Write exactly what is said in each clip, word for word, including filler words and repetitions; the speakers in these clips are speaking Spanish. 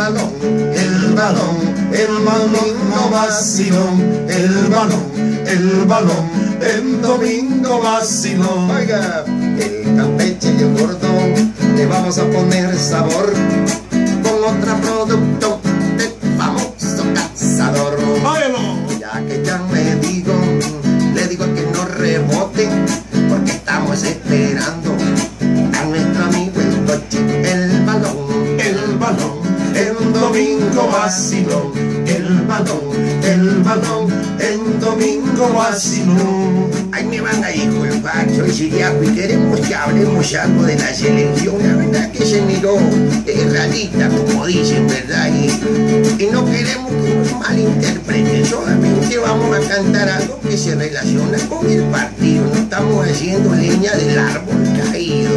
balón, el balón, el domingo vacilón, el balón, el balón, el domingo vacilón. Oiga, el Campeche y el gordo le vamos a poner sabor con otro producto del famoso Cazador. Ya que ya me digo, le digo que no rebote, porque estamos esperando a nuestro amigo el coche. El balón, el balón, el domingo vacilón, el balón, el balón, el domingo vacilón. Ahí me van a hijo el Pacho y Siriaco, y queremos que hablemos algo de la selección. La verdad que se miró eh, realista, como dicen, ¿verdad? Y, y no queremos que nos malinterpreten, solamente vamos a cantar algo que se relaciona con el partido. No estamos haciendo leña del árbol caído.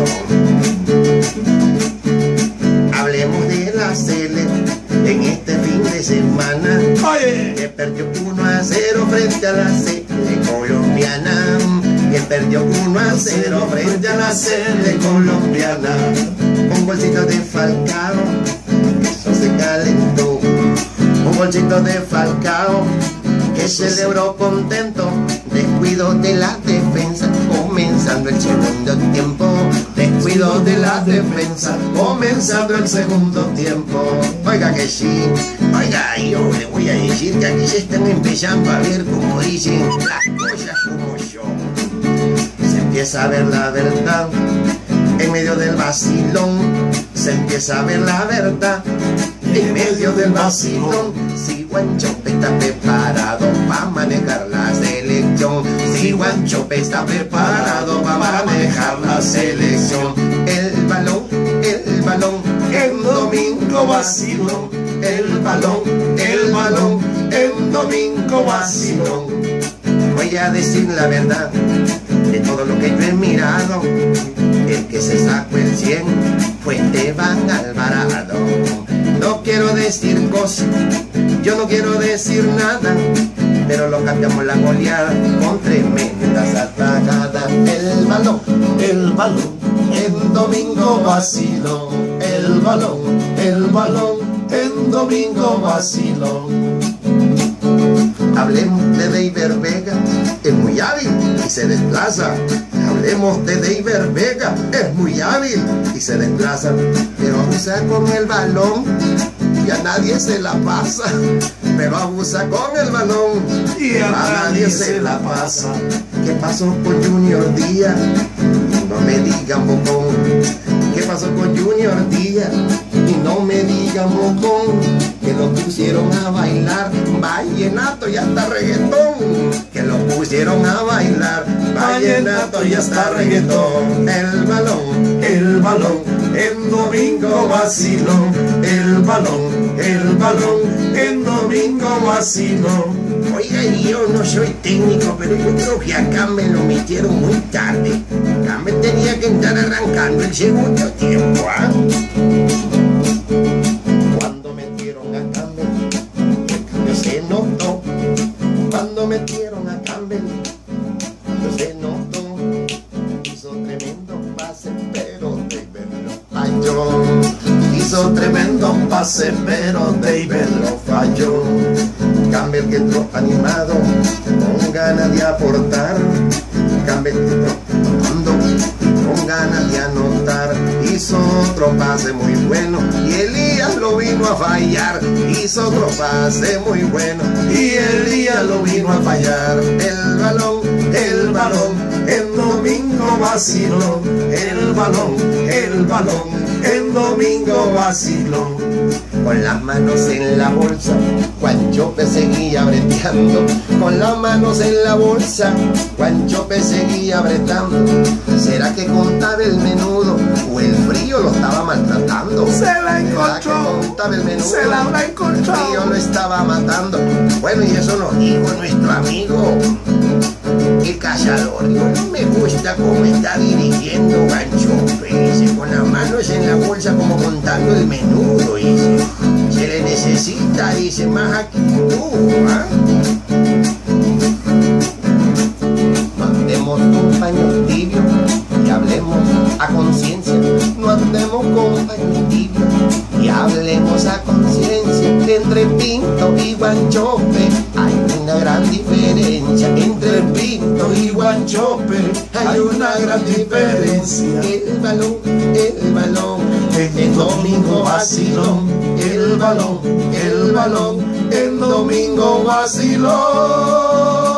Hablemos de la Sele en este fin de semana. Oye, que perdió uno a cero frente a la Sele colombiana. Que perdió uno a cero frente a la Sele colombiana. Un bolsito de Falcao, eso se calentó. Un bolsito de Falcao que celebró contento. Descuido de la defensa, comenzando el segundo tiempo. Descuido de la defensa, comenzando el segundo tiempo. Oiga que sí, oiga, yo le voy a decir que aquí se están empezando a ver, como dicen, las cosas como son. Se empieza a ver la verdad en medio del vacilón. Se empieza a ver la verdad en medio del vacilón. Si Guanchope está preparado para manejar la selección, si Guanchope está preparado para manejar la selección. El balón, el balón, el domingo vacilón. El balón, el balón, el domingo vacilón. Voy a decir la verdad de todo lo que yo he mirado. El que se sacó el cien fue Esteban Alvarado. No quiero decir cosas, yo no quiero decir nada, pero lo cambiamos la goleada con tremendas atajadas. El balón, el balón, el domingo vacilón. El balón, el balón, el domingo vacilón. Hablemos de David Vega, es muy hábil y se desplaza. Hablemos de David Vega, es muy hábil y se desplaza, pero abusa con el balón y a nadie se la pasa. Pero abusa con el balón y a, a nadie se la pasa. ¿Qué pasó con Junior Díaz? No me digan bocón. ¿Qué pasó con Junior Díaz? Y no me digan bocón, que lo pusieron a bailar vallenato y hasta reggaetón. Que lo pusieron a bailar vallenato y hasta reggaetón. El balón, el balón, el domingo vacilón. El balón, el balón, el domingo vacilón. Oiga, yo no soy técnico, pero yo creo que acá me lo metieron muy tarde. Acá me tenía que estar arrancando el segundo tiempo, ¿ah? Cuando metieron a Campbell, el cambio se notó. Cuando metieron a Campbell, el cambio se notó. Hizo tremendo pase, pero David lo falló. Hizo tremendo pase, pero David lo falló. Campbell que entró animado, con ganas de aportar. Campbell que entró tomando, con ganas de anotar. Hizo otro pase muy bueno y Elías lo vino a fallar. Hizo otro pase muy bueno y Elías lo vino a fallar. El balón, el balón, el domingo vacilón. El balón, el balón, el domingo vacilón. Con las manos en la bolsa, Guanchope seguía breteando. Con las manos en la bolsa, Guanchope seguía bretando. ¿Será que contaba el menudo o el frío lo estaba maltratando? Se la encontró. ¿Será que contaba el menudo? Se la habrá encontrado. El frío lo estaba matando. Bueno, y eso nos dijo nuestro amigo el Cazador. Yo no me gusta cómo está dirigiendo Guanchope. Dice, con las manos en la bolsa como contando el menudo. Dice, se le necesita, dice, más actitud, ¿ah? No andemos con paños tibios y hablemos a conciencia. No andemos con paños tibios y hablemos a conciencia. Guanchope. Hay una gran diferencia entre el Pinto y Guanchope. Hay una gran diferencia. El balón, el balón, en domingo vacilón. El balón, el balón, en domingo vacilón.